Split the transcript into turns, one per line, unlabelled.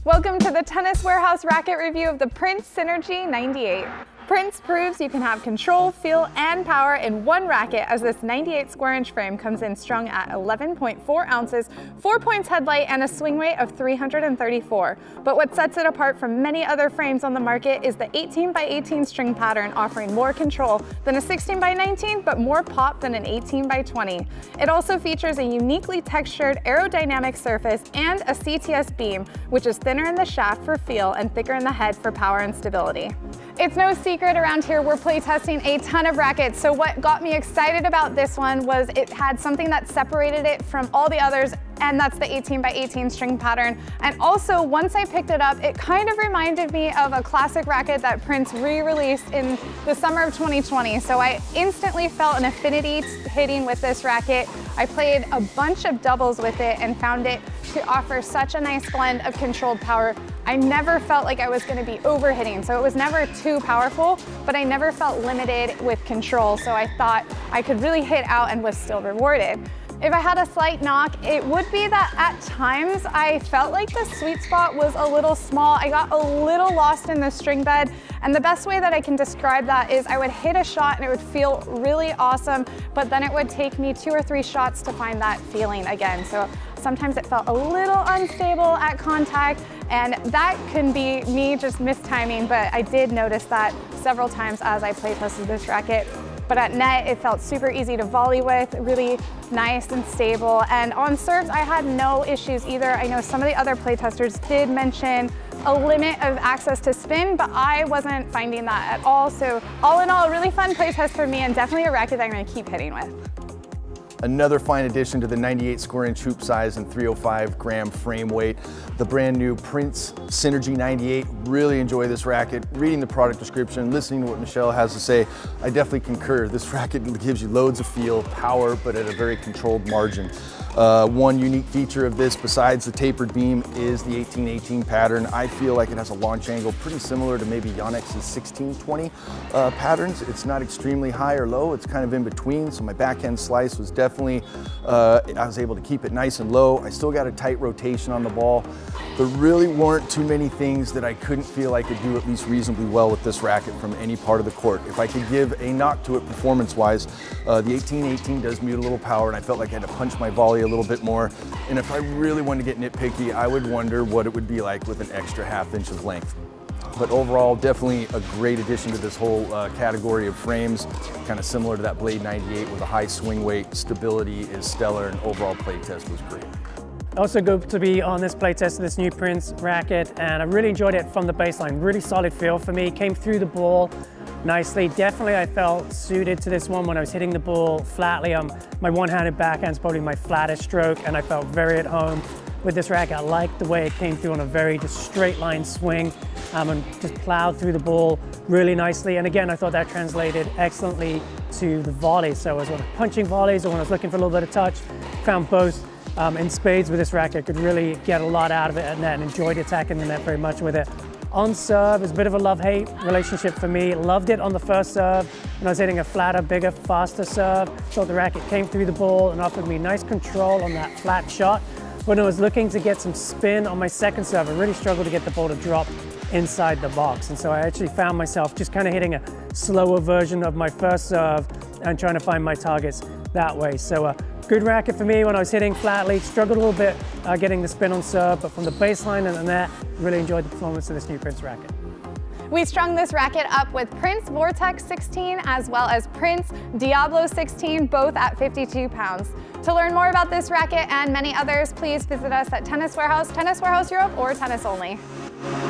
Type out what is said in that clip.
Welcome to the Tennis Warehouse racket review of the Prince Synergy 98. Prince proves you can have control, feel, and power in one racket, as this 98 square inch frame comes in strung at 11.4 ounces, 4 points headlight, and a swing weight of 334. But what sets it apart from many other frames on the market is the 18x18 string pattern, offering more control than a 16x19, but more pop than an 18x20. It also features a uniquely textured aerodynamic surface and a CTS beam, which is thinner in the shaft for feel and thicker in the head for power and stability. It's no secret around here we're playtesting a ton of rackets, so what got me excited about this one was it had something that separated it from all the others, and that's the 18x18 string pattern. And also, once I picked it up, it kind of reminded me of a classic racket that Prince re-released in the summer of 2020. So I instantly felt an affinity to hitting with this racket. I played a bunch of doubles with it and found it to offer such a nice blend of controlled power. I never felt like I was going to be overhitting, so it was never too powerful, but I never felt limited with control, so I thought I could really hit out and was still rewarded. If I had a slight knock, it would be that at times I felt like the sweet spot was a little small. I got a little lost in the string bed, and the best way that I can describe that is I would hit a shot and it would feel really awesome, but then it would take me 2 or 3 shots to find that feeling again. So sometimes it felt a little unstable at contact, and that can be me just mistiming, but I did notice that several times as I play tested this racket. But at net, it felt super easy to volley with, really nice and stable. And on serves, I had no issues either. I know some of the other playtesters did mention a limit of access to spin, but I wasn't finding that at all. So all in all, a really fun playtest for me, and definitely a racket that I'm gonna keep hitting with.
Another fine addition to the 98 square inch hoop size and 305 gram frame weight, the brand new Prince Synergy 98. Really enjoy this racket. Reading the product description, listening to what Michelle has to say, I definitely concur. This racket gives you loads of feel, power, but at a very controlled margin. One unique feature of this, besides the tapered beam, is the 18-18 pattern. I feel like it has a launch angle pretty similar to maybe Yonex' 16-20 patterns. It's not extremely high or low, it's kind of in between, so my backhand slice was definitely, I was able to keep it nice and low. I still got a tight rotation on the ball. There really weren't too many things that I couldn't feel I could do at least reasonably well with this racket from any part of the court. If I could give a knock to it performance-wise, the 18-18 does mute a little power, and I felt like I had to punch my volley a little bit more. And if I really wanted to get nitpicky, I would wonder what it would be like with an extra ½ inch of length. But overall, definitely a great addition to this whole category of frames, kind of similar to that Blade 98 with a high swing weight. Stability is stellar, and overall play test was great.
Also good to be on this playtest of this new Prince racket, and I really enjoyed it from the baseline. Really solid feel for me, came through the ball nicely. Definitely I felt suited to this one when I was hitting the ball flatly. My one-handed backhand is probably my flattest stroke, and I felt very at home with this racket. I liked the way it came through on a very just straight line swing, and just plowed through the ball really nicely. And again, I thought that translated excellently to the volley. So as I was punching volleys or when I was looking for a little bit of touch, found both in spades with this racket. Could really get a lot out of it at net and enjoyed attacking the net very much with it. On serve, it's a bit of a love-hate relationship for me. Loved it on the first serve, and I was hitting a flatter, bigger, faster serve. Thought the racket came through the ball and offered me nice control on that flat shot. When I was looking to get some spin on my second serve, I really struggled to get the ball to drop inside the box. And so I actually found myself just kind of hitting a slower version of my first serve and trying to find my targets that way. So good racket for me when I was hitting flatly. Struggled a little bit getting the spin on serve, but from the baseline and the net, really enjoyed the performance of this new Prince racket.
We strung this racket up with Prince Vortex 16 as well as Prince Diablo 16, both at 52 pounds. To learn more about this racket and many others, please visit us at Tennis Warehouse, Tennis Warehouse Europe, or Tennis Only.